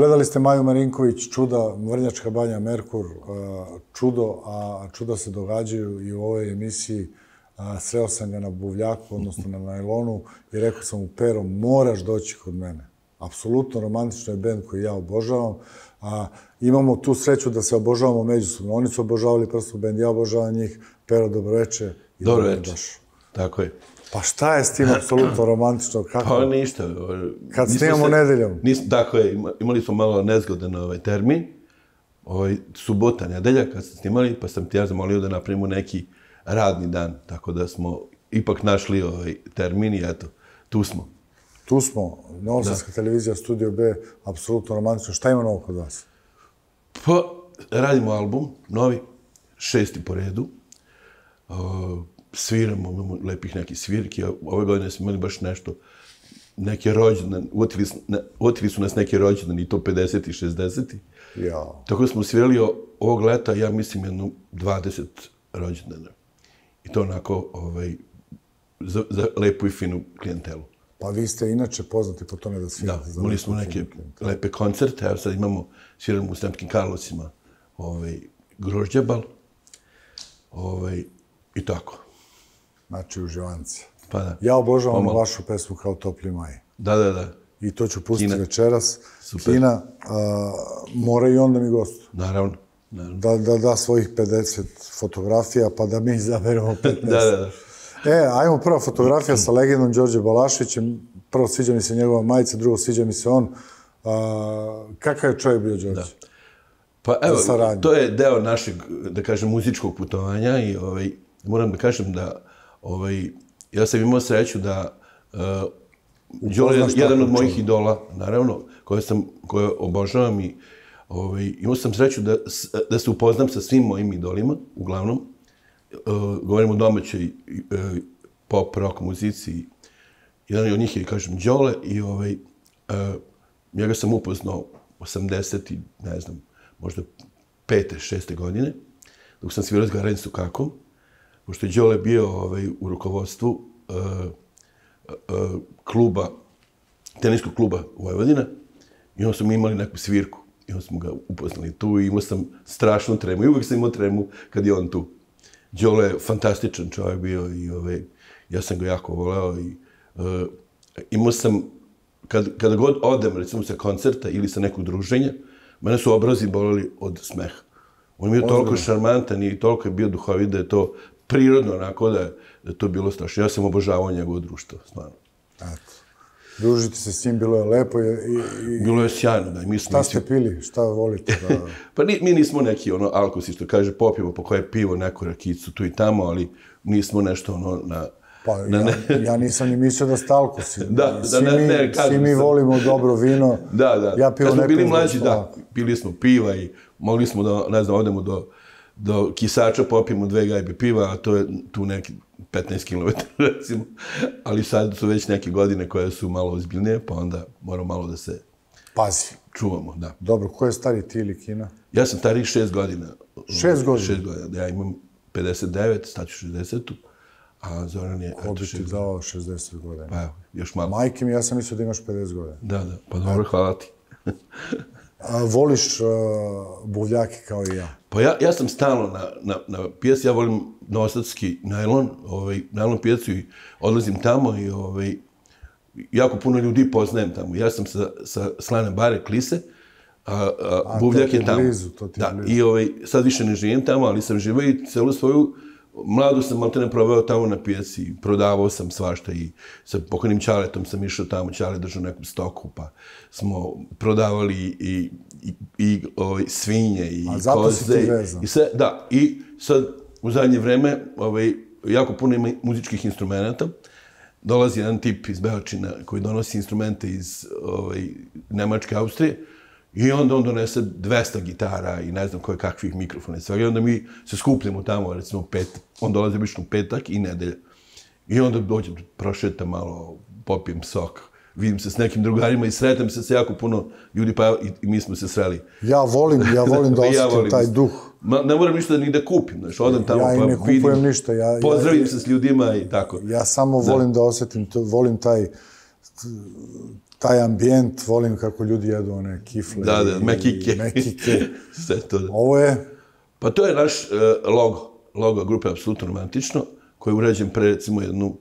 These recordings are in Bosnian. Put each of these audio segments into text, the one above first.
Gledali ste Maju Marinković, čuda, Vrnjačka banja, Merkur, čudo, a čuda se događaju i u ovoj emisiji. Sreo sam ga na buvljaku, odnosno na najlonu, i rekao sam mu: Pero, moraš doći kod mene. Apsolutno romantično je bend koji ja obožavam. Imamo tu sreću da se obožavamo međusobno. Oni su obožavali Prstov bend, ja obožavam njih. Pero, dobroveče. Dobroveče, tako je. Pa šta je s tim apsolutno romantično? Pa ništa. Kad snimamo nedeljom. Tako je, imali smo malo nezgodan termin. Subota, nedelja, kad smo snimali, pa sam ti ja zamolio da napravimo neki radni dan. Tako da smo ipak našli termin i eto, tu smo. Tu smo. Novosadska televizija, Studio B, apsolutno romantično. Šta ima novo kod vas? Pa, radimo album, novi, 6. po redu. Sviramo, imamo lepih nekih svirki. Ove godine smo imali baš nešto, neke rođendan, uotili su nas neke rođendan i to 50. i 60. Tako da smo svirali ovog leta, ja mislim, jedno 20 rođendana. I to onako za lepu i finu klijentelu. Pa vi ste inače poznati po tome da svirate. Da, imali smo neke lepe koncerte, evo sad sviramo u Sremskim Karlovcima, Grožđebal, i tako. Znači, uživanci. Pa da. Ja obožavam vašu pesmu Kao topli maj. Da. I to ću pustiti večeras. Kina, mora i on da mi gostuje. Naravno. Da svojih 50 fotografija, pa da mi izaberemo 15. Da. Ajmo prva fotografija sa legendom Đorđe Balaševićem. Prvo, sviđa mi se njegova majica, drugo, sviđa mi se on. Kakav je čovjek bio Đorđe? Pa evo, to je deo našeg, da kažem, muzičkog putovanja i moram da kažem da ja sam imao sreću da Đole je jedan od mojih idola, naravno, koje obožavam i imao sam sreću da se upoznam sa svim mojim idolima, uglavnom. Govorim o domaćoj pop, rock muzici. Jedan od njih je, kažem, Đole i njega sam upoznao 80. ne znam, možda 5. 6. godine, dok sam svirao s Garanj Sukakom, pošto je Đole bio u rukovodstvu teniskog kluba Vojvodina i onda smo imali neku svirku i onda smo ga upoznali tu i imao sam strašnu tremu i uvijek sam imao tremu kad je on tu. Đole je fantastičan čovjek bio i ja sam ga jako voleo i imao sam, kada god odem, recimo sa koncerta ili sa nekog druženja, mene su obrazi boleli od smeha. On je bio toliko šarmantan i toliko je bio duhovit da je to prirodno, onako da je to bilo strašno. Ja sam obožavao njegovo društvo, stvarno. Eto. Družiti se s njim, bilo je lepo i... Bilo je sjajno, da. Šta ste pili? Šta volite? Pa mi nismo neki alkosi, što kaže, popijemo po koje pivo, neku rakicu tu i tamo, ali nismo nešto na... Pa ja nisam ni mislio da ste alkosi. Svi mi volimo dobro vino. Da. Kad smo bili mlađi, da, pili smo piva i mogli smo da, ne znam, odemo do Kisača, popijemo 2 gajbe piva, a to je tu neki 15 km, recimo. Ali sad su već neke godine koje su malo ozbiljnije, pa onda moramo malo da se čuvamo, da. Dobro, ko je stariji, ti ili Kina? Ja sam stariji 6 godina. 6 godina? 6 godina, ja imam 59, staću 60-u, a Zoran je... Ko bi ti dao 60 godina? Pa evo, još malo. Majke mi, ja sam mislio da imaš 50 godina. Da, pa dobro, hvala ti. Voliš buvljake kao i ja? Pa ja sam stalno na pijaci, ja volim novosadski najlon, najlon pijacu i odlazim tamo i jako puno ljudi poznajem tamo. Ja sam sa Slane bare Klise, a buvljak je tamo. To ti je blizu. Da, i sad više ne živim tamo, ali sam živio i celu svoju mladu sam maltene proveo tamo na pijaci, prodavao sam svašta i sa pokojnim Ćaletom sam išao tamo, Ćale držao neku stoku, pa smo prodavali i svinje i koze. A zato si ti vezan. Da, i sad u zadnje vreme jako puno ima muzičkih instrumenta. Dolazi jedan tip iz Beočina koji donosi instrumente iz Nemačke, Austrije, i onda on donese 200 gitara i ne znam koje kakvih mikrofona i svega. I onda mi se skupljamo tamo, recimo on dolazi obično u petak i nedelja. I onda dođem, prošetam malo, popijem sok, vidim se s nekim drugarima i sretam se sa jako puno ljudi, pa i mi smo se sreli. Ja volim da osjetim taj duh. Ne moram ništa ni da kupim, znaš, odem tamo pa vidim, pozdravim se s ljudima i tako. Ja samo volim da osjetim, volim taj taj ambijent, volim kako ljudi jedu one kifle. Da, mekike. Sve to. Ovo je? Pa to je naš logo grupe Apsolutno romantično, koji je urađen pre, recimo, jedno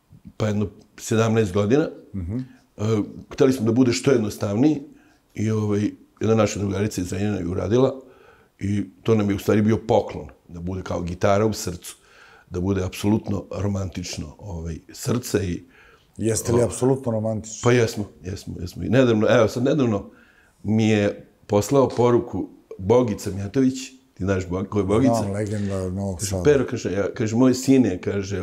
17 godina. Hteli smo da bude što jednostavniji i jedna naša drugarica iz Zrenjanina je uradila i to nam je u stvari bio poklon, da bude kao gitara u srcu, da bude apsolutno romantično srce i... Jeste li apsolutno romantični? Pa jesmo. I nedavno mi je poslao poruku Bogica Mijatović, ti znaš ko je Bogica? Znam, legenda Novog Sada. Pero, kaže, moj sin je, kaže,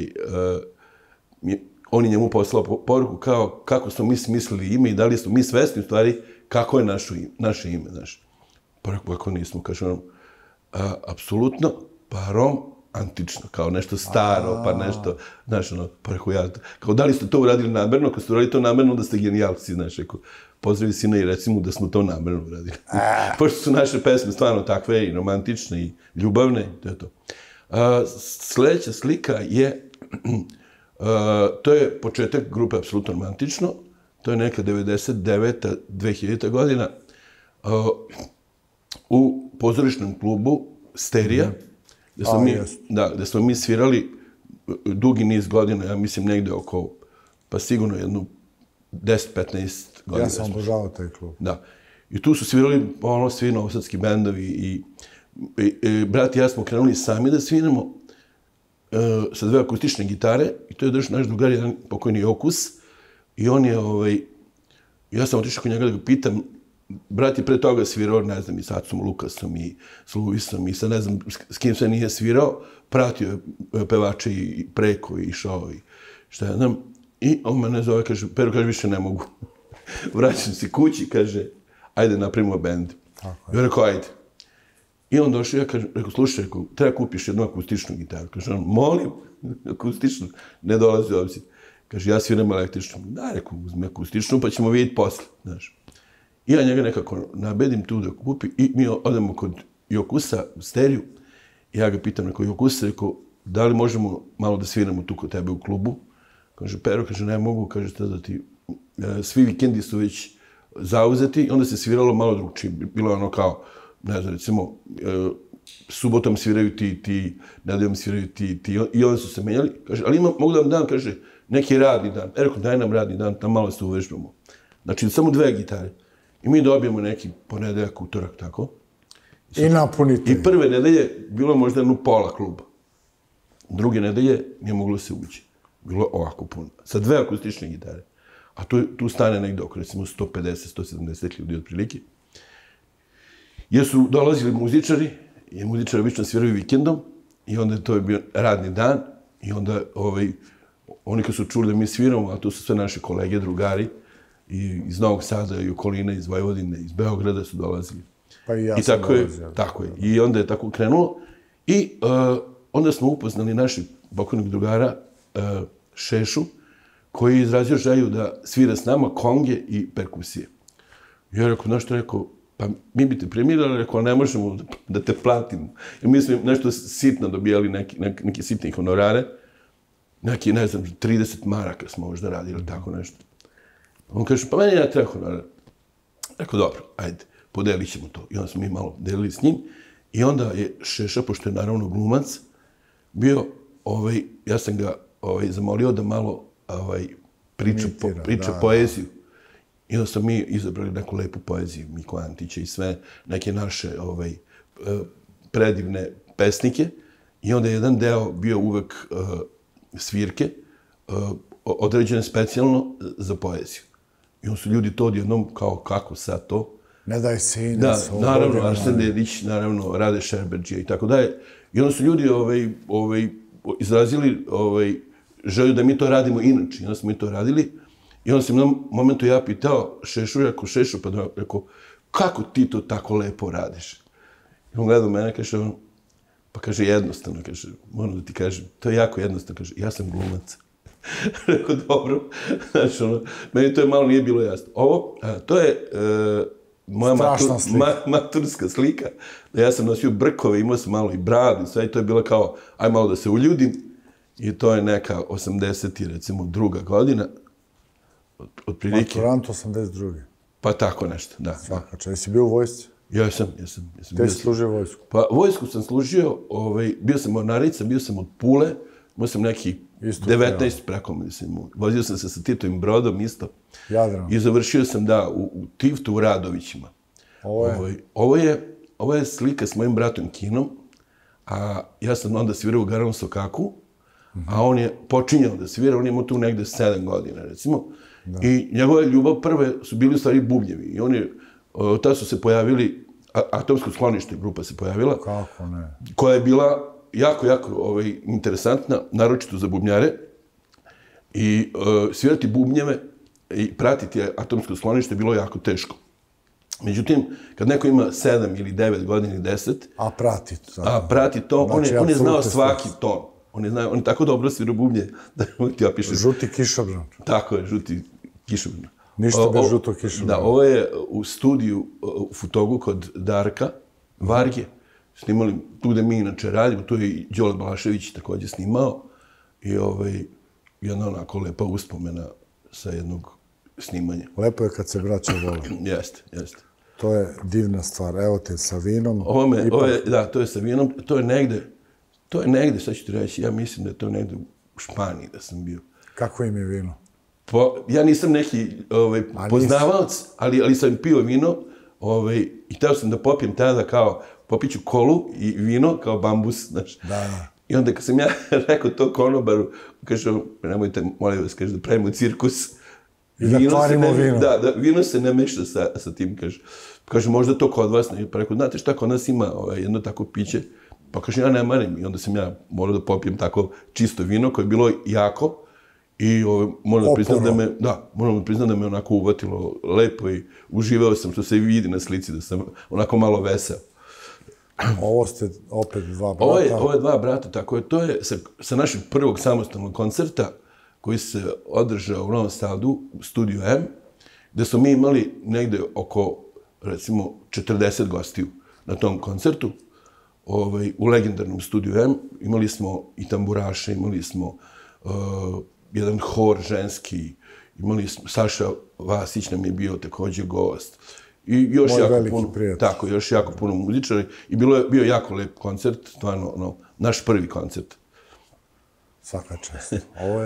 on je njemu poslao poruku kao kako smo mi smislili ime i da li smo mi svesni u stvari kako je naše ime, znaš. Pa rekao, ako nismo, kaže on, apsolutno, pa romantično, kao nešto staro, pa nešto, znaš, pa rekao ja, kao da li ste to uradili namerno, ako ste uradili to namerno, onda ste genijalci, znaš, rekao, pozdravi sina i recimo da smo to namerno uradili. Pošto su naše pesme stvarno takve i romantične i ljubavne, to je to. Sljedeća slika je, to je početak grupe Apsolutno romantično, to je neka 99. 2000. godina, u pozorišnom klubu Sterija, gde smo mi svirali dugi niz godina, ja mislim negde oko, pa sigurno jednu 10-15 godina. Ja sam obožavao taj klub. Da. I tu su svirali svi novosadski bendovi i brat i ja smo krenuli sami da sviramo sa 2 akustične gitare i to je naš drugar, jedan pokojni Okus i on je, ja sam otišao kod njega da ga pitam, brat je pre toga svirao, ne znam, i s Acom Lukasom i s Luisom i sa ne znam s kim se nije svirao, pratio je pevače i preko i išao i šta ja znam. I on me ne zove, kaže, Pero, kaže, više ne mogu. Vraćam se kući, kaže, ajde napravimo bend. I on rekao, ajde. I on došao, ja rekao, slušaj, treba kupiš jednu akustičnu gitaru. Kaže, on, molim, akustičnu, ne dolazi u obzir. Kaže, ja sviram električnu. Da, rekao, uzmi akustičnu, pa ćemo vidjeti posle, znaš. I ja njega nekako nabedim tu da kupi i mi odemo kod Jokusa u Steriju. I ja ga pitam, rekao, Jokusa, rekao, da li možemo malo da sviramo tu kod tebe u klubu? Kaže, Pero, kaže, ne mogu, kaže, da ti, svi vikendi su već zauzeti i onda se sviralo malo drugčije. Bilo je ono kao, ne znam, recimo, subotom sviraju ti, nedeljom sviraju ti, i onda su se menjali. Kaže, ali mogu da vam dam, kaže, neki radni dan. Rekao, daj nam radni dan, tam malo se uvežbamo. Znači, samo 2 gitare. I mi dobijemo neki ponedeljak, utorak, tako. I napunite. I prve nedelje bilo možda jedno pola kluba. Druge nedelje nije moglo se ući. Bilo ovako puno. Sa 2 akustične gitare. A tu stane negde oko, recimo, 150-170 ljudi otprilike. Jer su dolazili muzičari, i muzičari obično sviraju vikendom, i onda to je bio radni dan, i onda oni kad su čuli da mi sviramo, a to su sve naši kolege, drugari, i iz Novog Sada, i okoline, iz Vojvodine, iz Beograda su dolazili. Pa i ja sam dolazio. Tako je. I onda je tako krenulo. I onda smo upoznali našeg pokojnog drugara, Šešu, koji je izrazio želju da svira s nama konge i perkusije. I ja rekao, znaš što rekao, pa mi bi te primirali, rekao, ne možemo da te platimo. Jer mi smo nešto sitno dobijali, neke sitne honorare, neki, ne znam, 30 maraka smo možda radili, tako nešto. On kaže, pa meni ne treba honorar. Rekao, dobro, ajde, podelit ćemo to. I onda smo mi malo delili s njim. I onda je Šeša, pošto je naravno glumac, bio, ja sam ga zamolio da malo priča poeziju. I onda smo mi izabrali neku lepu poeziju, Miko Antića i sve neke naše predivne pesnike. I onda je jedan deo bio uvek svirke, određene specijalno za poeziju. I onda su ljudi to odjednom kao, kako sad to? Ne daj sine. Da, naravno, Arsen Dedić, naravno, Rade Šerbeđija i tako dalje. I onda su ljudi izrazili želju da mi to radimo inače. I onda smo mi to radili. I onda sam na momentu ja pitao Šešu, rekao, Šešu, pa rekao, kako ti to tako lepo radiš? I on gleda u mene, kaže, pa kaže, jednostavno, kaže, moram da ti kažem, to je jako jednostavno, kaže, ja sam glumac. Rekao, dobro, znači, meni to malo nije bilo jasno. Ovo, to je moja maturska slika, da ja sam nosio brkove, imao sam malo i bradu i sve, i to je bilo kao, aj malo da se uljudim, i to je neka 82. godina. otprilike. Maturant 82. Pa tako nešto, da. Svaka čast. Jesi bio u vojsci? Jesam. Gde si služio vojsku? Pa vojsku sam služio, bio sam mornarica, bio sam od Pule, imao sam neki 19 preko, mislim. Vozio sam se sa Titovim brodom isto. Jadran. I završio sam, da, u Tiftu u Radovićima. Ovo je slika s mojim bratom Kinom, a ja sam onda svirao u Garanu Sokaku, a on je počinjao da svira, on je imao tu negde 7 godina, recimo. I njegova ljubav prve su bili u stvari bubnjevi. I oni, tad su se pojavili, Atomsko sklonište grupa se pojavila. Kako ne? Koja je bila jako interesantna, naročito za bubnjare. I svirati bubnjeve i pratiti Atomsko sklonište je bilo jako teško. Međutim, kad neko ima 7 ili 9 godina ili 10... A prati to, on je znao svaki ton. On je tako dobro svirao bubnje da ti opiše. Žuti kišobran. Tako je, žuti kišobran. Ništa bez žutog kišobrana. Da, ovo je u studiju u Futogu kod Darka Varge. Snimali tu gde mi inače radimo, tu je i Đole Balašević također snimao. I jedna onako lepa uspomena sa jednog snimanja. Lepo je kad se braća vole. Jeste. To je divna stvar. Evo te sa vinom. Da, to je sa vinom. To je negde, sad ću ti reći, ja mislim da je to negde u Španiji da sam bio. Kako im je vino? Ja nisam neki poznavalac, ali sam pio vino i teo sam da popijem tada kao, popiću kolu i vino kao bambus, znaš. Da. I onda kad sam ja rekao to konobaru, kaže, nemojte, molim vas, kaže, da pravimo cirkus. I da kvarimo vino. Da, vino se ne meša sa tim, kaže. Kaže, možda to kod vas, pa rekao, znate šta, kod nas ima jedno tako piće, pa kaže, ja ne marim. I onda sam ja morao da popijem tako čisto vino koje je bilo jako i moram da priznam da me onako uvatilo lepo i uživao sam, što se i vidi na slici, da sam onako malo veseo. Ovo ste opet dva brata. Ovo je dva brata, tako je. To je sa našeg prvog samostalnog koncerta koji se održao u Novom Sadu, u Studiju M, gde smo mi imali negde oko, recimo, 40 gostiju na tom koncertu. U legendarnom Studiju M imali smo i tamburaše, imali smo jedan hor ženski, imali smo, Saša Vasić nam je bio također gost. I još još jako puno muzičara. I bio jako lep koncert, stvarno, naš prvi koncert. Svaka čast.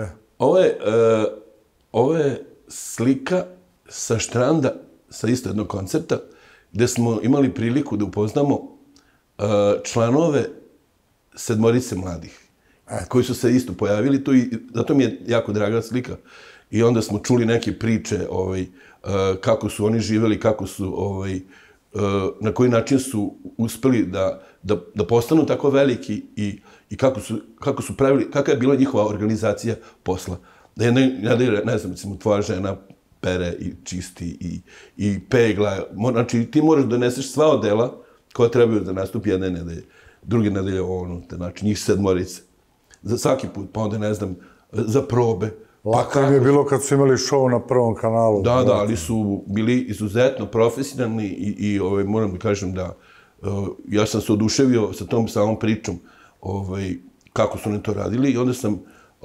Ovo je slika sa štranda, sa isto jednog koncerta, gde smo imali priliku da upoznamo članove sedmorice mladih, koji su se isto pojavili tu i zato mi je jako draga slika. I onda smo čuli neke priče kako su oni živeli, kako su, na koji način su uspeli da postanu tako veliki i kako su pravili, kakva je bila njihova organizacija posla. Da je, ne znam, recimo, tvoja žena pere i čisti i pegla. Znači, ti moraš da doneseš sva odela koja trebaju da nastupi jedne nedelje, druge nedelje znači njih sedmorice. Za svaki put, pa onda, ne znam, za probe. Lako im je bilo kad su imali show na Prvom kanalu. Da, ali su bili izuzetno profesionalni i moram da kažem da ja sam se oduševio sa tom samom pričom kako su oni to radili i onda sam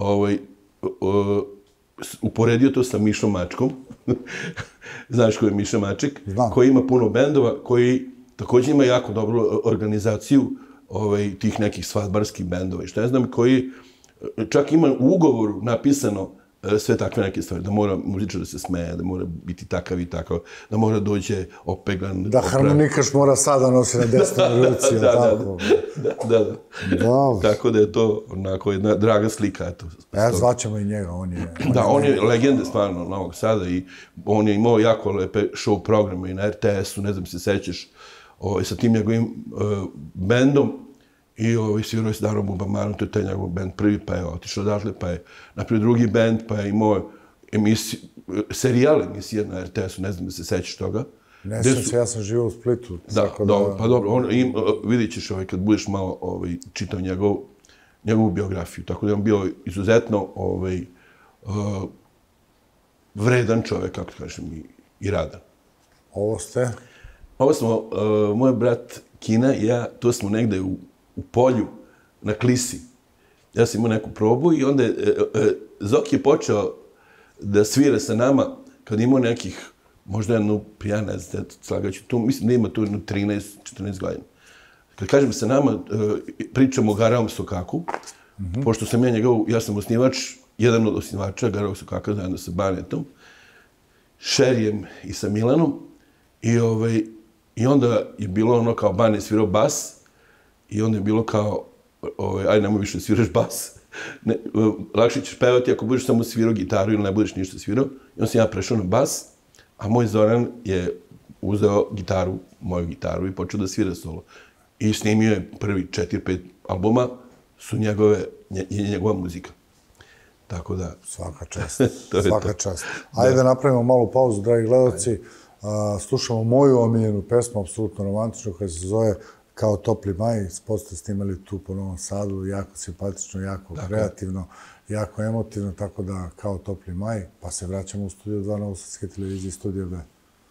uporedio to sa Mišom Mačkom. Znaš ko je Miša Maček? Znam. Koji ima puno bendova, koji također ima jako dobru organizaciju tih nekih svadbarskih bendova i što ja znam, koji čak ima u ugovoru napisano sve takve neke stvari, da mora muzičar da se smeje, da mora biti takav i takav, da mora dođe opeglan. Da harmonikaš mora sada nosi na desnoj ruci, tako? Da. Tako da je to onako jedna draga slika. Zvaćemo i njega, on je... Da, on je legenda stvarno Novog Sada i on je imao jako lepe show programe i na RTS-u, ne znam se sećaš, sa tim njegovim bendom. I svirao je s Darom Bubamarom, to je taj njegov band prvi, pa je otišao odatle, pa je napravio drugi band, pa je imao serijal emisije na RTS-u, ne znam da se sećaš toga. Ne sjećam se, ja sam živio u Splitu. Pa dobro, vidit ćeš kad budeš malo čitao njegovu biografiju, tako da je on bio izuzetno vredan čovek, kako ti kažem, i radan. Ovo ste? Ovo smo, moj brat Kina i ja, to smo negde u polju, na Klisi. Ja sam imao neku probu i onda Zoki je počeo da svira sa nama, kad imao nekih, možda jednu, ja ne znam, slagaću tu, mislim da ima tu jednu 13-14 godina. Kad kažem sa nama, pričamo o Garavom Sokaku, pošto sam ja sam osnivač, jedan od osnivača Garavog Sokaka, zajedno sa Banetom, Šerijem i sa Milanom, i onda je bilo ono kao Bane svirao bas, i onda je bilo kao, ajde, nemoj više sviraš bas, lakše ćeš pevati ako budeš samo svirao gitaru ili ne budeš ništa svirao. I onda sam ja prešao na bas, a moj Zoran je uzeo gitaru, moju gitaru, i počeo da svira solo. I snimio je prvi 4-5 albuma, su njegova muzika. Tako da... Svaka čast, svaka čast. Ajde da napravimo malu pauzu, dragi gledalci. Slušamo moju omiljenu pesmu, apsolutno romantičnu, koja se zove Kao topli maj. Spot ste snimali tu po Novom Sadu, jako simpatično, jako kreativno, jako emotivno, tako da Kao topli maj, pa se vraćamo u Studio 2 Novosadske televizije, Studio B.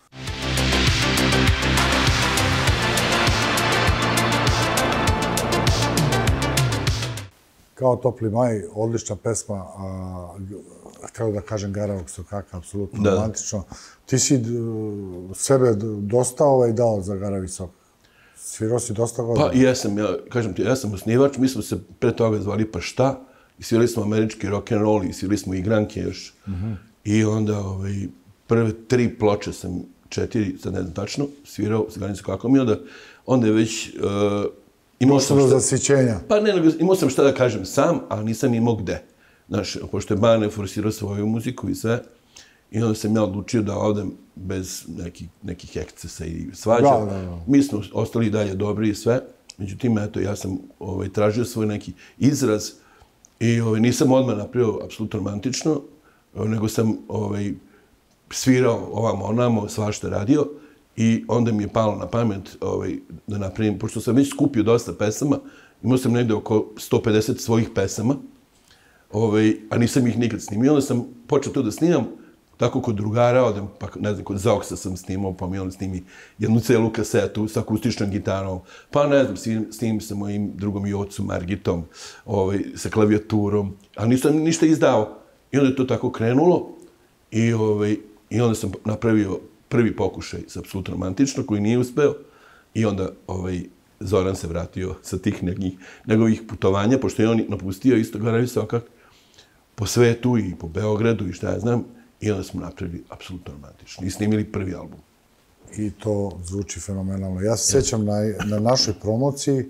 Kao topli maj, odlična pesma, htio da kažem Garavog Sokaka, apsolutno romantično. Ti si sebe dosta dao za Garavi Sokak. Svirao si dosta godina? Pa jesam, kažem ti, ja sam osnivač, mi smo se pre toga zvali Pa šta, i svirali smo američki rock'n'roll, i svirali smo igranke još. I onda prve 3 ploče sam, 4, sad ne znam tačno, svirao sa Garavim Sokakom, i onda je već... Imao sam do zasićenja. Pa ne, imao sam šta da kažem sam, ali nisam imao gde. Znaš, pošto je Bane forsirao svoju muziku i sve, i onda sam ja odlučio da odem bez nekih ekscesa i svađa. Mi smo ostali dalje dobri i sve, međutim, eto, ja sam tražio svoj neki izraz i nisam odmah napravio apsolutno romantično, nego sam svirao ovamo onamo, svašta radio, i onda mi je palo na pamet da napravim, pošto sam već skupio dosta pesama, imao sam negde oko 150 svojih pesama, a nisam ih nikad snimio. Onda sam počeo to da snimam, tako kod drugara, odem, pa ne znam, kod Zaoksa sam snimao, pa mi on snimi jednu celu kasetu sa akustičnom gitarom, pa ne znam, snimim sa mojim drugom Jocu Margitom, sa klavijaturom, ali nisam ništa izdao. I onda je to tako krenulo, i onda sam napravio prvi pokušaj sa apsolutno romantično, koji nije uspeo, i onda Zoran se vratio sa tih njegovih putovanja, pošto je on napustio isto Garavi Sokak po svetu i po Beogradu i šta ja znam, i onda smo napravili apsolutno romantično i snimili prvi album. I to zvuči fenomenalno. Ja se sjećam na našoj promociji,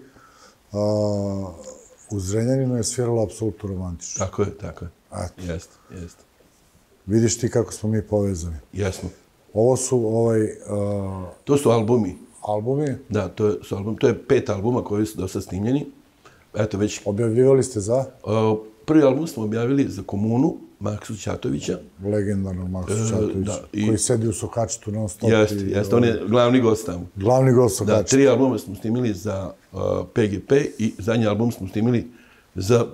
u Zrenjaninu je sviralo apsolutno romantično. Tako je. Jeste. Vidiš ti kako smo mi povezani. Jesmo. Ovo su To su albumi. Albumi? Da, to su albumi. To je 5 albuma koji su dosta snimljeni. Eto već... Objavljivali ste za? Prvi album smo objavili za Komunu, Maksu Ćatovića. Legendarnog Maksu Ćatovića, koji sedi u Sokačitu non stop. Jeste, on je glavni gost tamo. Glavni gost Sokačitu. Da, 3 albuma smo snimili za PGP i zadnji album smo snimili za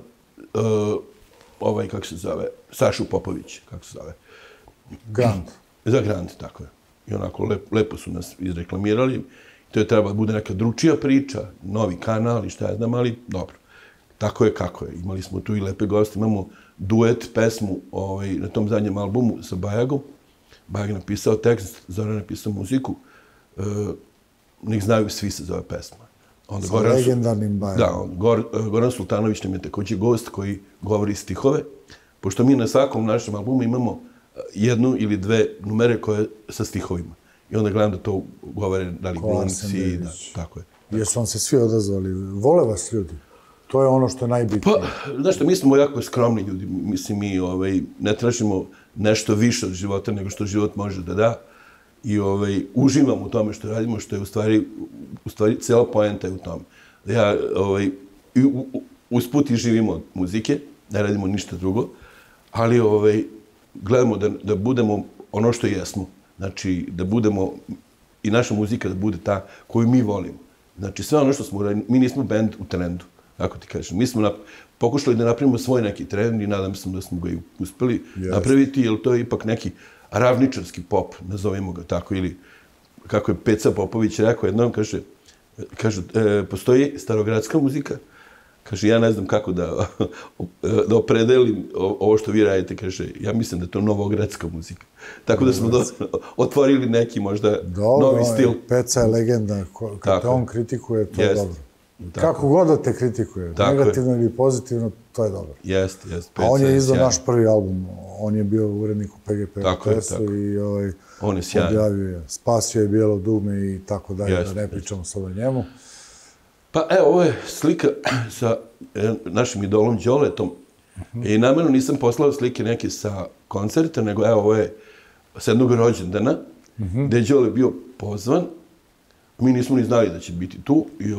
kako se zove, Sašu Popović, kako se zove. Grand. Za Grand, tako je. I onako lepo su nas izreklamirali. To je trebalo da bude neka drugčija priča, novi kanal i šta ja znam, ali dobro. Tako je kako je. Imali smo tu i lepe goste. Imamo duet pesmu na tom zadnjem albumu sa Bajagom. Bajag napisao tekst, Zoran napisao muziku. Nek znaju svi se zove pesma. Sa legendarnim Bajagom. Da, Goran Sultanović nam je također gost koji govori stihove. Pošto mi na svakom našem albumu imamo 1 ili 2 numere koje sa stihovima. I onda gledam da to govore, da li glumci, da, tako je. Jesu vam se svi odazvali? Vole vas ljudi? To je ono što je najbitnije. Pa, znaš što, mi smo jako skromni ljudi. Mislim, mi ne tražimo nešto više od života nego što život može da da. I uživamo u tome što radimo, što je u stvari cijela poenta je u tome. Da ja usput i živimo od muzike, ne radimo ništa drugo, ali gledamo da budemo ono što jesmo. Znači, da budemo, i naša muzika da bude ta koju mi volimo. Znači, sve ono što smo uradili, mi nismo band u trendu, kako ti kažem. Mi smo pokušali da napravimo svoj neki trend i nadam se da smo ga i uspeli napraviti, jer to je ipak neki ravničarski pop, nazovimo ga tako, ili kako je Peca Popović rekao jednom, kaže, postoji starogradska muzika, kaže, ja ne znam kako da opredelim ovo što vi radite, kaže, ja mislim da je to novogradska muzika. Tako da smo otvorili neki možda novi stil. Dobro, Peca je legenda, kad te on kritikuje, to je dobro. Kako god da te kritikuje, negativno ili pozitivno, to je dobro. Jeste. A on je izdao naš prvi album, on je bio urednik u PGP RTS-u i objavio je, spasio je bijelo dugme i tako dalje, da ne pričamo sad o njemu. Pa evo, ovo je slika sa našim idolom Đoletom i namjerno nisam poslao slike neke sa koncerta, nego evo, ovo je sa jednog rođendana, gde je Đole bio pozvan. Mi nismo ni znali da će biti tu i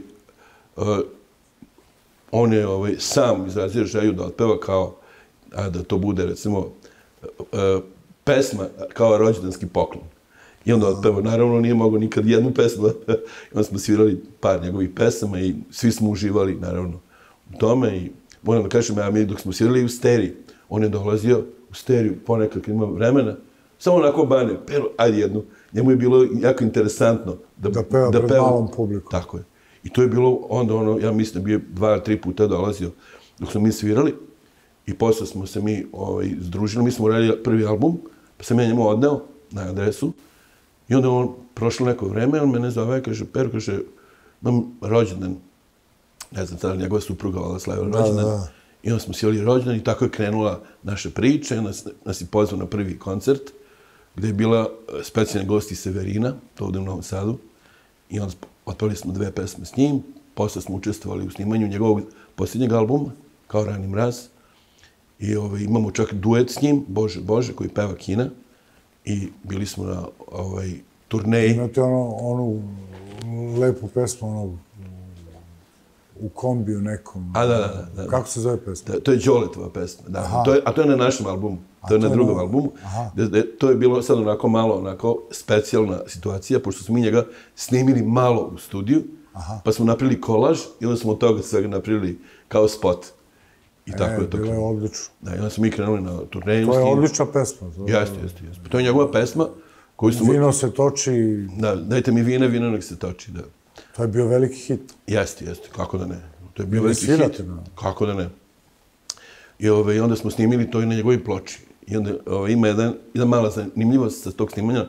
on je sam izrazio želju da otpeva kao, da to bude, recimo, pesma kao rođendanski poklon. I onda otpeva. Naravno, nije mogao nikad jednu pesmu. I onda smo svirali par njegovih pesama i svi smo uživali, naravno, u tome. I moram da kažem, mi dok smo svirali u Steriji, on je dolazio u Steriju ponekad kad ima vremena, samo onako bane, pero, ajde jednu. Njemu je bilo jako interesantno da peva pred malom publikom. Tako je. I to je bilo onda ja mislim da bi 2-3 puta dolazio dok smo mi svirali. I posle smo se mi združili. Mi smo uradili prvi album, pa sam ja njemu odneo na adresu. I onda on, prošlo neko vreme, on mene zove, kaže, Pero, kaže, imam rođendan. Ne znam, tada njegova supruga vala slavila rođendan. I onda smo sjeli rođendan i tako je krenula naša priča. Nas je pozvao na prvi koncert, gde je bila specijalna gost iz Severina, to ovde u Novom Sadu. I onda otpevali smo 2 pesme s njim. Posle smo učestvovali u snimanju njegovog posljednjeg albuma, Kao rani mraz. I imamo čak duet s njim, Bože, Bože, koji peva Kina. I bili smo na turneji. Imate onu lepu pesmu, u kombiju nekom. Da. Kako se zove pesma? To je Đoletova pesma, da. A to je na našem albumu. To je na drugom albumu. To je bilo sad onako malo specijalna situacija, pošto smo mi njega snimili malo u studiju, pa smo napravili kolaž i onda smo od toga svega napravili kao spot. I tako je to. Bilo je odlično. Da, i onda smo mi krenuli na turneju. To je odlična pesma. Jeste. To je njegova pesma koju smo... Vino se toči... Da, dajte mi vino nek se toči, da. To je bio veliki hit. Jeste, kako da ne. To je bio veliki hit. Kako da ne. I onda smo snimili to i na njegovoj ploči. I onda ima jedna mala zanimljivost sa tog snimanja,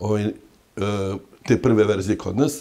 te prve verzije kod nas.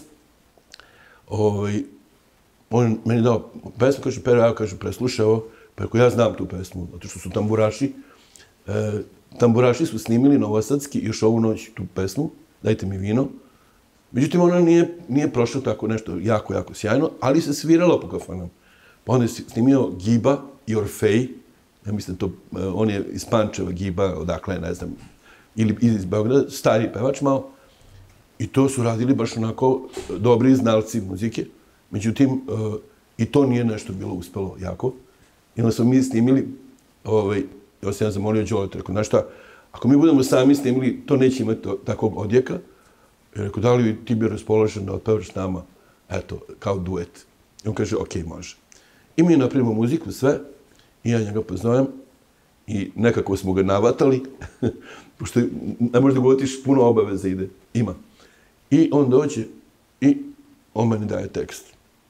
On meni dao pesmu, kaže, Pero, ja, kaže, preslušaj ovo, pa ako ja znam tu pesmu, zato što su tamburaši. Tamburaši su snimili novosadski još ovu noć tu pesmu, Dajte mi vino. Međutim, ona nije prošla tako nešto jako, jako sjajno, ali se svirala po kafanama. Pa onda je snimio Giba i Orfej, ja mislim to, on je iz Pančeva, Giba, odakle, ne znam, ili iz Beograda, stari pevač malo. I to su radili baš onako dobri znalci muzike. Međutim, i to nije nešto bilo uspelo jako. I onda smo mi snimili, ja sam zamolio Đoleta, rekao, znaš šta, ako mi budemo sami snimili, to neće imati takvog odjeka. I rekao, da li ti bi raspoložen da otpevaš s nama, eto, kao duet. I on kaže, okej, može. I mi napravimo muziku, sve, i ja njega pozovem, i nekako smo ga navatali, pošto ne možda govotiš, puno obaveza ide, ima. I on dođe i on meni daje tekst.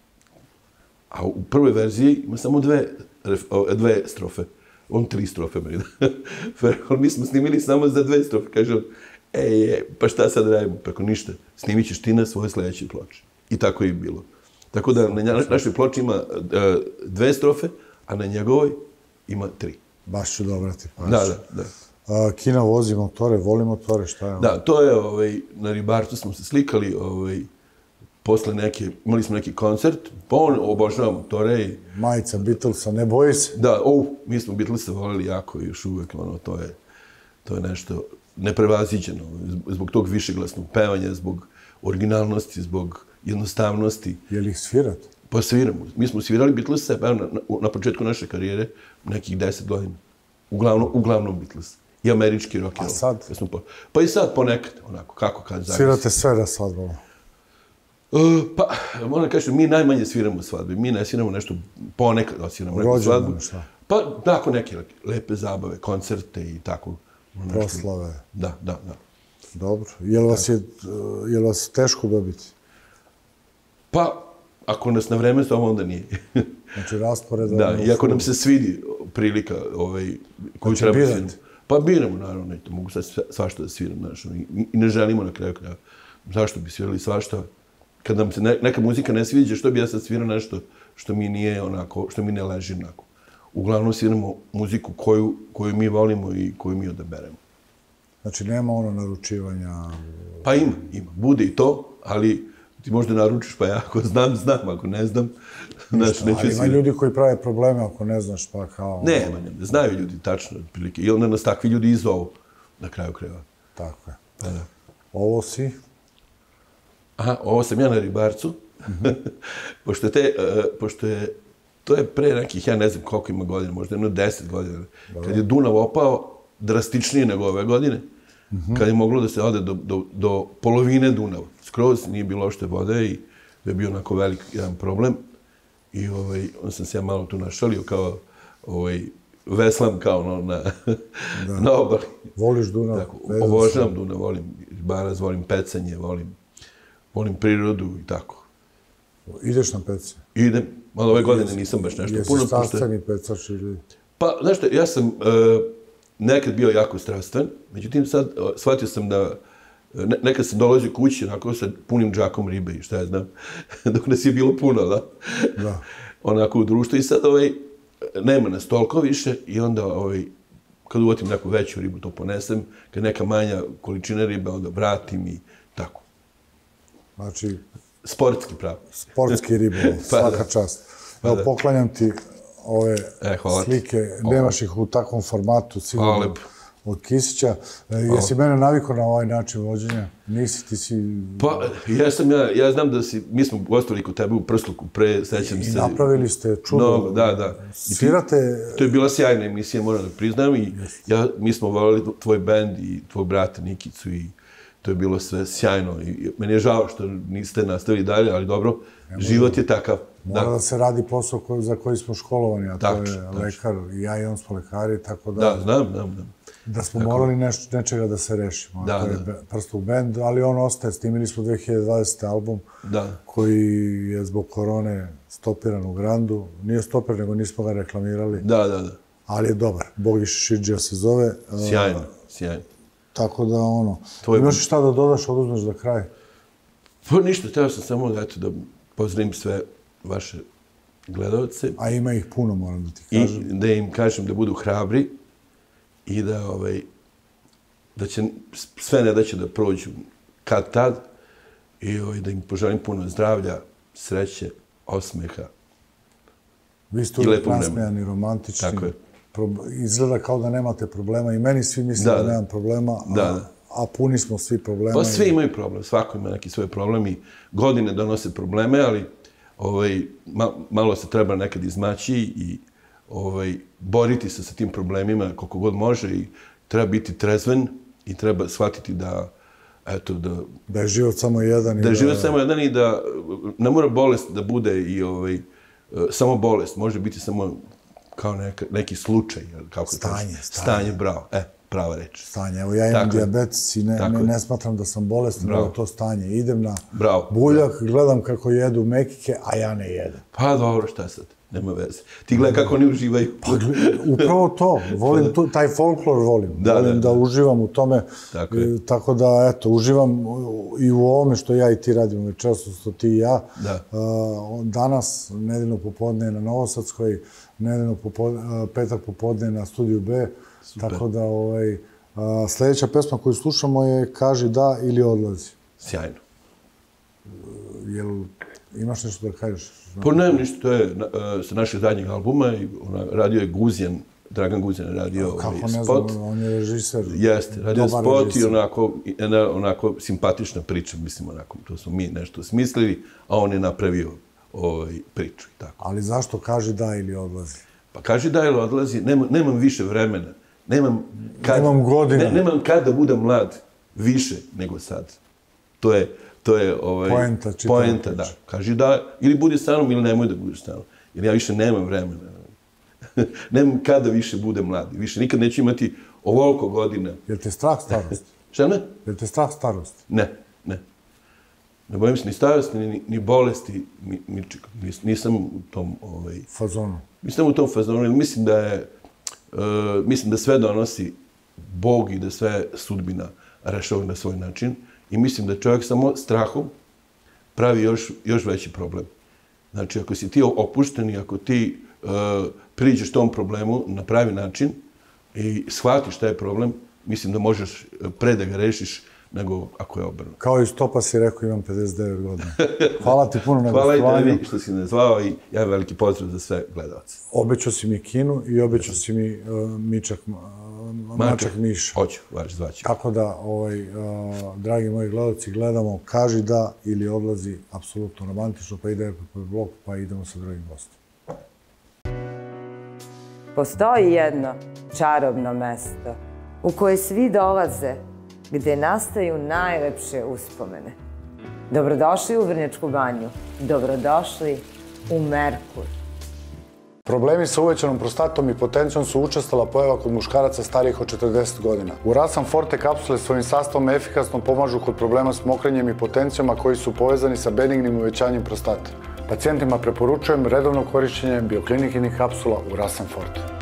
A u prvoj verziji ima samo 2 strofe. On 3 strofe meni daje. Mi smo snimili samo za 2 strofe. Kaže on, pa šta sad radimo? Preko ništa. Snimit ćeš ti na svoje sledeće ploče. I tako je bilo. Tako da na našoj ploči ima 2 strofe, a na njegovoj ima 3. Baš ću dobrati. Da. Kina vozi motore, voli motore, šta je ono? Da, to je, na Ribarcu smo se slikali, posle imali smo neki koncert, pa on obožava motore i... Majica Beatlesa, ne boji se? Da, mi smo Beatlesa voleli jako i još uvek, to je nešto neprevaziđeno, zbog tog višeglasnog pevanja, zbog originalnosti, zbog jednostavnosti. Je li ih svirate? Pa sviramo. Mi smo svirali Beatlesa na početku naše karijere, nekih 10 godina. Uglavnom Beatles. I američki rock. A sad? Pa i sad ponekad, onako, kako kad zavisi. Svirate sve na svadbama? Pa, moram kažem, mi najmanje sviramo svadbe. Mi ne sviramo nešto, ponekad osviramo neku svadbu. Rođendan, šta? Pa, tako neke lepe zabave, koncerte i tako. Proslave? Da. Dobro. Je li vas teško dobiti? Pa, ako nas na vreme zove, onda nije. Znači, raspored... Da, i ako nam se svidi prilika koju Znači, treba birate? Pa biramo, naravno, to mogu sad svašta da sviram, znaš, i ne želimo na kraju kraja. Zašto bi svirali svašta? Kad nam se neka muzika ne sviđa, što bi ja sad svirao nešto što mi nije onako, što mi ne leži onako. Uglavnom sviramo muziku koju mi volimo i koju mi odaberemo. Znači, nema ono naručivanja... Pa ima. Bude i to, ali ti možda naručiš, pa ja ako znam, ako ne znam, znaš, neću ali ima svirati. ljudi koji prave probleme ako ne znaš, pa kao... Ne, znaju ljudi tačno, otprilike. I onda nas takvi ljudi izzovu na kraju krajeva. Tako je. Pa da. Ovo si? Aha, ovo sam ja na Ribarcu. Pošto je, to je pre nekih, ja ne znam koliko ima godina, možda jedno 10 godina, kad je Dunav opao drastičnije nego ove godine, kad je moglo da se ode do polovine Dunava. Skroz nije bilo uopšte vode i to je bio onako velik jedan problem. I on sam se ja malo tu našalio kao veslam kao na obali. Voliš Dunav? Tako, obožavam Dunav, volim Ribarac, volim pecanje, volim prirodu i tako. Ideš na pecanje? Idem, ali ove godine nisam baš nešto puno. Jesi strastveni pecač ili... Pa, znaš šta, ja sam nekad bio jako strastven, međutim sad shvatio sam da nekad sam dolazio kući onako sa punim džakom ribe i šta ja znam, dok nas je bilo puno, da? Da. Onako u društvu i sad nema nas toliko više i onda kad uvotim neku veću ribu to ponesem, kad neka manja količina ribe onda vratim i tako. Znači... Sportski pravo. Sportski ribolov, svaka čast. Evo, poklanjam ti ove slike, nemaš ih u takvom formatu, sigurno od Kisića. Jesi mene navikao na ovaj način vođenja? Nisi, ti si... Pa, ja znam da mi smo gostovali kod tebe u Prsluku, sećam se... I napravili ste čudo. Da. Svirate... To je bila sjajna emisija, moram da priznam, i mi smo volali tvoj bend i tvoj brata Nikicu i to je bilo sve sjajno. I meni je žao što niste nastavili dalje, ali dobro, život je takav. Mora da se radi posao za koji smo školovani, a to je lekar, i ja i on smo lekari, tako da... Da, znam. Da smo morali nečega da se rešimo. To je Prsluk bend, ali on ostaje. Snimili smo 2020. album, koji je zbog korone stopiran u Grandu. Nije stopiran, nego nismo ga reklamirali. Da. Ali je dobar. Bogiša Šidžija se zove. Sjajno. Tako da, imaš šta da dodaš, oduzmeš za kraj? Pa ništa, teo sam samo da pozdravim sve vaše gledalce. A ima ih puno, moram da ti kažem. I da im kažem da budu hrabri i da će sve nedaće da prođu kad tad i da im poželim puno zdravlja, sreće, osmeha. Vi ste uvijek nasmejani, romantični. Tako je. Izgleda kao da nemate problema i meni svi misle da nemam problema, a puni smo svi problema. Pa svi imaju problem, svako ima neki svoj problem i godine donose probleme, ali malo se treba nekad izmaći i boriti se sa tim problemima koliko god može i treba biti trezven i treba shvatiti da da je život samo jedan. Da je život samo jedan i da ne mora bolest da bude i samo bolest, može biti samo kao neki slučaj. Stanje, bravo. Prava reč. Stanje. Evo, ja imam dijabetes i ne smatram da sam bolestan, nego to stanje. Idem na buljak, gledam kako jedu mekike, a ja ne jedem. Pa dobro, šta sad? Nema veze. Ti gledaj kako oni uživaju. Upravo to. Volim taj folklor, volim. Volim da uživam u tome. Tako da, eto, uživam i u ovome što ja i ti radimo večeras, što ti i ja. Danas, nedeljno popodne na Novosadskoj, petak popodne na Studiju B. Tako da, sljedeća pesma koju slušamo je Kaži da ili odlazi. Sjajno. Jel imaš nešto da kažeš? Pa nemam ništa, to je sa našeg zadnjeg albuma i radio je Guzjan, Dragan Guzjan je radio spot. Kako ne znam, on je režiser. Jeste, radio spot i onako simpatična priča, mislim onako, to smo mi nešto smislili, a on je napravio priču i tako. Ali zašto Kaži da ili odlazi? Pa Kaži da ili odlazi, nemam više vremena, nemam godina. Nemam kad da budem mlad više nego sad. To je poenta, da. Kaži da, ili budi sa mnom ili nemoj da budeš sa mnom. Jer ja više nemam vremena. Nemam kada više budem mlad. Više nikad neću imati ovoliko godina. Jel te strah starost? Šta ne? Jel te strah starost? Ne. Ne bojim se ni starosti, ni bolesti, ničega. Nisam u tom... Fazonu. Nisam u tom fazonu, jer mislim da sve donosi Bog i da sve sudbina rešava na svoj način. I mislim da čovjek samo strahom pravi još veći problem. Znači, ako si ti opušten i ako ti priđeš tom problemu na pravi način i shvatiš šta je problem, mislim da možeš pre da ga rešiš nego ako je obrnuto. Kao i Stopa si rekao, imam 59 godina. Hvala ti puno na gostovanju. Hvala i tebi što si me zvao i ja veliki pozdrav za sve gledalce. Obećao si mi kinu i obećao si mi Mačak Miša. Hoću, zvaću. Tako da, dragi moji gledalci, gledamo Kaži da ili Odlazi apsolutno romantično, pa ide po blog, pa idemo sa drugim gostom. Postoji jedno čarobno mesto u koje svi dolaze, gde nastaju najlepše uspomene. Dobrodošli u Vrnjačku banju. Dobrodošli u Merkur. Problemi sa uvećanom prostatom i potencijom su učestala pojava kod muškaraca starijih od 40 godina. Urasan Forte kapsule svojim sastavom efikasno pomažu kod problema s mokrenjem i potencijama koji su povezani sa benignim uvećanjem prostate. Pacijentima preporučujem redovno korišćenje Bioklinikinih kapsula Urasan Forte.